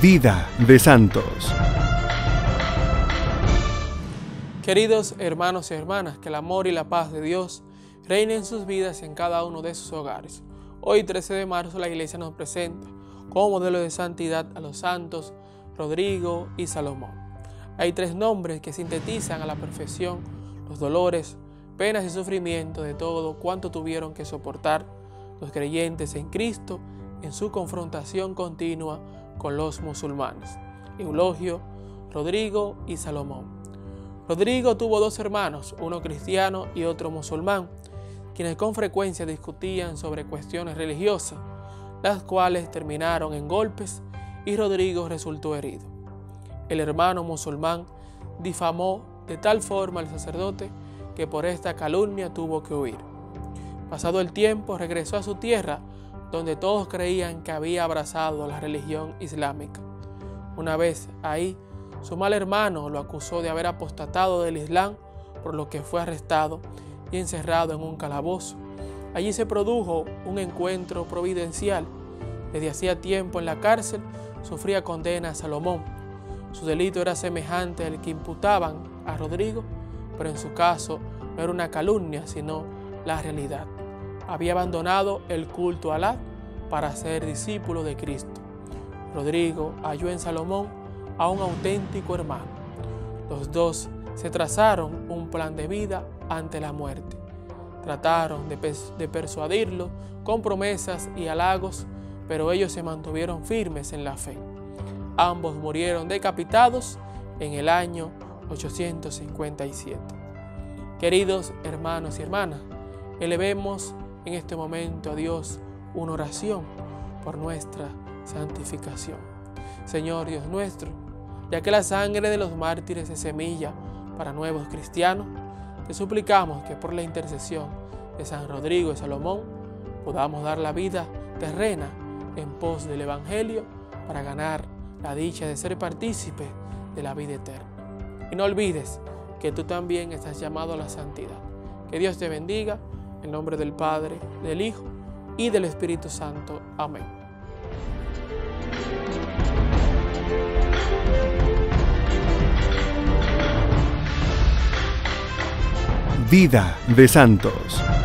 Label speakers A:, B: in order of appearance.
A: Vida de santos.
B: Queridos hermanos y hermanas, que el amor y la paz de Dios reinen en sus vidas y en cada uno de sus hogares. Hoy, 13 de marzo, la Iglesia nos presenta como modelo de santidad a los santos Rodrigo y Salomón. Hay tres nombres que sintetizan a la perfección los dolores, penas y sufrimientos de todo cuanto tuvieron que soportar los creyentes en Cristo en su confrontación continua con los musulmanes: Eulogio, Rodrigo y Salomón. Rodrigo tuvo dos hermanos, uno cristiano y otro musulmán, quienes con frecuencia discutían sobre cuestiones religiosas, las cuales terminaron en golpes y Rodrigo resultó herido. El hermano musulmán difamó de tal forma al sacerdote que por esta calumnia tuvo que huir. Pasado el tiempo, regresó a su tierra, donde todos creían que había abrazado la religión islámica. Una vez ahí, su mal hermano lo acusó de haber apostatado del Islam, por lo que fue arrestado y encerrado en un calabozo. Allí se produjo un encuentro providencial. Desde hacía tiempo en la cárcel sufría condena a Salomón. Su delito era semejante al que imputaban a Rodrigo, pero en su caso no era una calumnia, sino la realidad. Había abandonado el culto a Alá para ser discípulo de Cristo. Rodrigo halló en Salomón a un auténtico hermano. Los dos se trazaron un plan de vida ante la muerte. Trataron de persuadirlo con promesas y halagos, pero ellos se mantuvieron firmes en la fe. Ambos murieron decapitados en el año 857. Queridos hermanos y hermanas, elevemos en este momento a Dios una oración por nuestra santificación. Señor Dios nuestro, ya que la sangre de los mártires es semilla para nuevos cristianos, te suplicamos que por la intercesión de San Rodrigo y Salomón podamos dar la vida terrena en pos del Evangelio para ganar la dicha de ser partícipe de la vida eterna. Y no olvides que tú también estás llamado a la santidad. Que Dios te bendiga, en nombre del Padre, del Hijo y del Espíritu Santo. Amén.
A: Vida de santos.